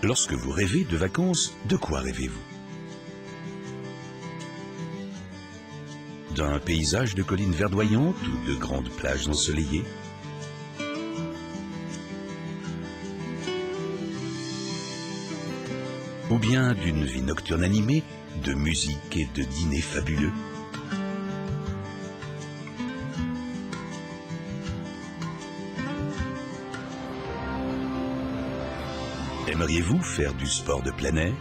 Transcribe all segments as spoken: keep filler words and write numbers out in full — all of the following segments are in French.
Lorsque vous rêvez de vacances, de quoi rêvez-vous? D'un paysage de collines verdoyantes ou de grandes plages ensoleillées? Ou bien d'une vie nocturne animée, de musique et de dîners fabuleux? Aimeriez-vous faire du sport de plein air?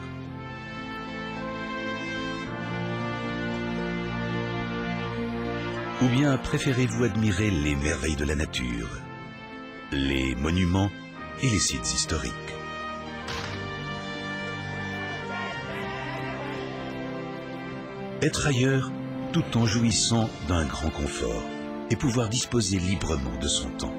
Ou bien préférez-vous admirer les merveilles de la nature, les monuments et les sites historiques? Être ailleurs tout en jouissant d'un grand confort et pouvoir disposer librement de son temps.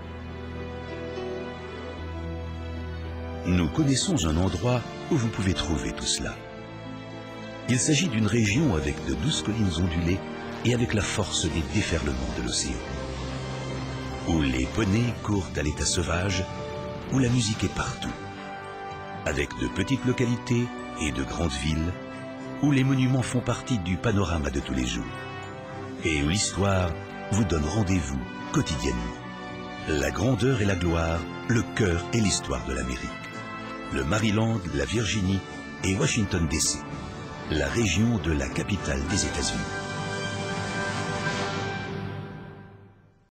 Nous connaissons un endroit où vous pouvez trouver tout cela. Il s'agit d'une région avec de douces collines ondulées et avec la force des déferlements de l'océan. Où les poneys courent à l'état sauvage, où la musique est partout. Avec de petites localités et de grandes villes, où les monuments font partie du panorama de tous les jours. Et où l'histoire vous donne rendez-vous quotidiennement. La grandeur et la gloire, le cœur et l'histoire de l'Amérique. Le Maryland, la Virginie et Washington D C, la région de la capitale des États-Unis.